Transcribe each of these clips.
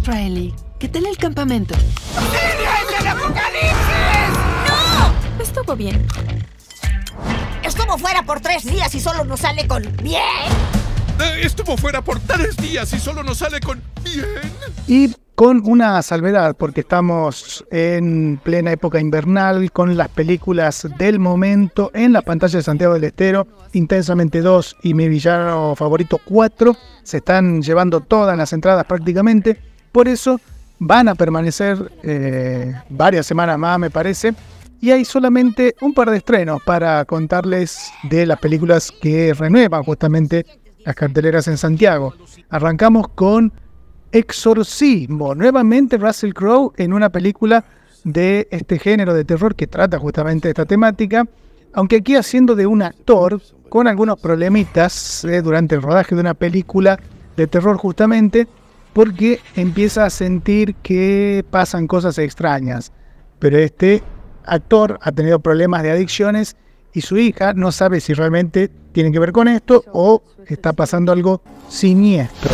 Riley, ¿qué tal el campamento? ¡Siria es el apocalipsis! ¡No! Estuvo bien. Estuvo fuera por 3 días y solo nos sale con bien. Estuvo fuera por 3 días y solo nos sale con bien. Y con una salvedad, porque estamos en plena época invernal, con las películas del momento en la pantalla de Santiago del Estero, Intensamente 2 y Mi Villano Favorito 4, se están llevando todas las entradas prácticamente, por eso van a permanecer varias semanas más, me parece, y hay solamente un par de estrenos para contarles de las películas que renuevan justamente las carteleras en Santiago. Arrancamos con Exorcismo, nuevamente Russell Crowe en una película de este género de terror que trata justamente esta temática, aunque aquí haciendo de un actor con algunos problemitas durante el rodaje de una película de terror justamente, porque empieza a sentir que pasan cosas extrañas, pero este actor ha tenido problemas de adicciones y su hija no sabe si realmente tiene que ver con esto o está pasando algo siniestro.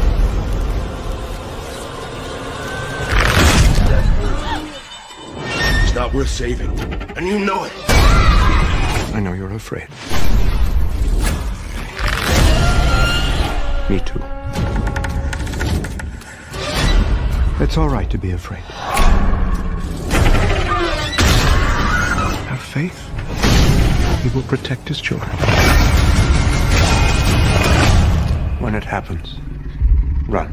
It's not worth saving, and you know it. I know you're afraid. Me too. It's all right to be afraid. Have faith. He will protect his children. When it happens, run.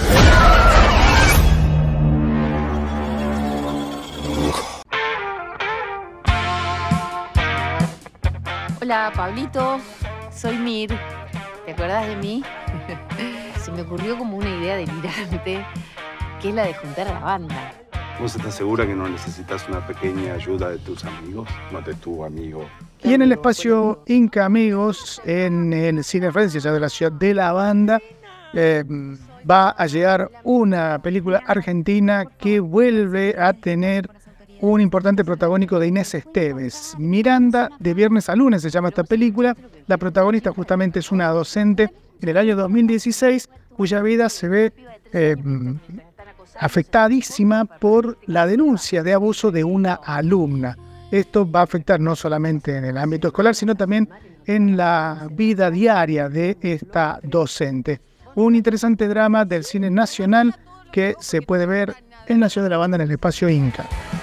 Hola, Pablito. Soy Mir. ¿Te acuerdas de mí? Se me ocurrió como una idea delirante, que es la de juntar a la banda. ¿Vos estás segura que no necesitas una pequeña ayuda de tus amigos? No de tu amigo. Y en el espacio Inca Amigos, en el Cine Francia, ya de la ciudad de la banda, va a llegar una película argentina que vuelve a tener un importante protagónico de Inés Esteves. Miranda, de viernes a lunes se llama esta película. La protagonista justamente es una docente en el año 2016, cuya vida se ve afectadísima por la denuncia de abuso de una alumna. Esto va a afectar no solamente en el ámbito escolar, sino también en la vida diaria de esta docente. Un interesante drama del cine nacional que se puede ver en la ciudad de la banda en el espacio Inca.